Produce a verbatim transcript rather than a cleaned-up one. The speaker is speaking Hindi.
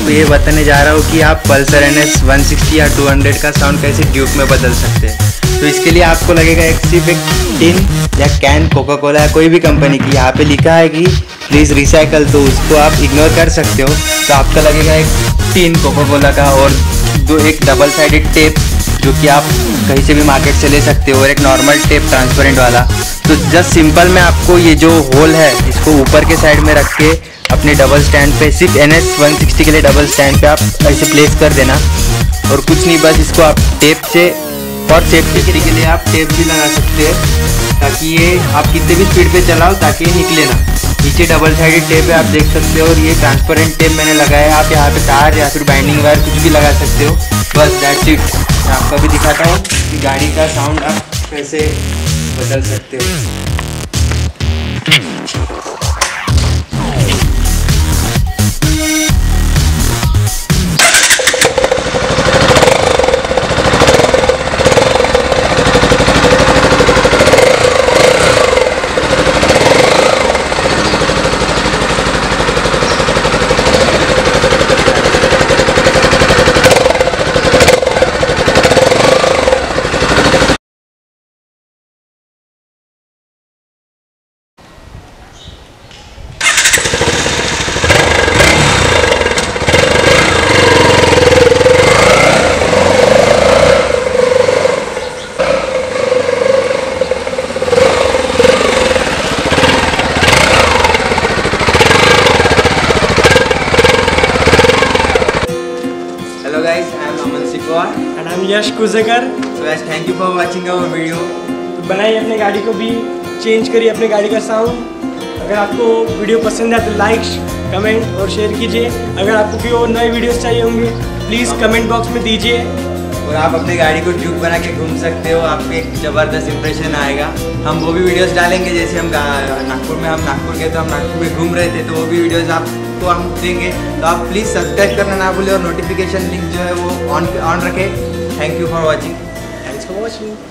आपको ये बताने जा रहा हूँ कि आप Pulsar N S one sixty या टू हंड्रेड का साउंड कैसे ड्यूक में बदल सकते हैं। तो इसके लिए आपको लगेगा एक सिर्फ एक टिन या कैन कोका कोला या कोई भी कंपनी की, यहाँ पे लिखा है कि प्लीज़ रिसाइकल, तो उसको आप इग्नोर कर सकते हो। तो आपका लगेगा एक टिन कोका कोला का और दो एक डबल साइडेड टेप जो कि आप कहीं से भी मार्केट से ले सकते हो, और एक नॉर्मल टेप ट्रांसपेरेंट वाला। तो जस्ट सिंपल में आपको ये जो होल है इसको ऊपर के साइड में रख के अपने डबल स्टैंड पे, सिर्फ एन एस वन सिक्सटी के लिए डबल स्टैंड पे आप ऐसे प्लेस कर देना, और कुछ नहीं, बस इसको आप टेप से, और सेफ्टी के लिए आप टेप भी लगा सकते हैं ताकि ये आप कितने भी स्पीड पे चलाओ ताकि ये निकले ना। नीचे डबल साइडेड टेप है, आप देख सकते हो, और ये ट्रांसपेरेंट टेप मैंने लगाया है। आप यहाँ पे तार या फिर बाइंडिंग वायर कुछ भी लगा सकते हो। बस दैट्स इट। मैं आपको भी दिखाता हूँ कि गाड़ी का साउंड आप कैसे बदल सकते हो। Hello guys, I am Aman Sikwa and I am Yash Kuzegar. So guys, thank you for watching our video. तो बनाइए अपने गाड़ी को भी, चेंज करिए अपने गाड़ी का साउंड। अगर आपको वीडियो पसंद है तो लाइक, कमेंट और शेयर कीजिए। अगर आपको कोई और नए वीडियोस चाहिए होंगे प्लीज़ कमेंट बॉक्स में दीजिए। और आप अपने गाड़ी को ड्यूक बना के घूम सकते हो, आपको एक ज़बरदस्त इंप्रेशन आएगा। हम वो भी वीडियोस डालेंगे, जैसे हम नागपुर में हम नागपुर गए तो हम नागपुर में घूम रहे थे, तो वो भी वीडियोस आपको हम देंगे। तो आप प्लीज़ सब्सक्राइब करना ना भूलें और नोटिफिकेशन लिंक जो है वो ऑन ऑन रखें। Thank you for watching. Thanks for watching.